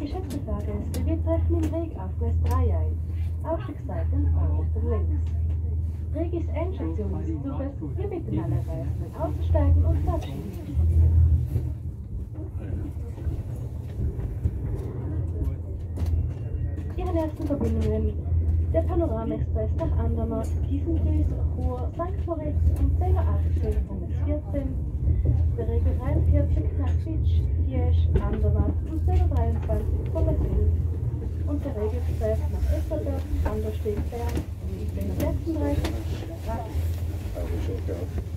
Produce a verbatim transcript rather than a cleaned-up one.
Geschätzte Fahrgäste, wir treffen im Reg auf Gleis drei ein. Ausstiegsseiten Fahrrichtung links. Reg ist Endstation des Zuges. Wir bitten alle Reisenden auszusteigen und verabschieden uns von Ihnen. Ihre nächsten Verbindungen: der Panorama-Express nach Andermatt, Gießengrüß, Chur, Sankt Moritz um zehn Uhr achtzehn und S vierzehn, der Regel dreiundvierzig nach Fitsch, Liège, Andermatt um zehn Uhr dreiundzwanzig von Sil und der Regelexpress nach Esserberg, Andersteg, Bern um zehn Uhr sechsunddreißig.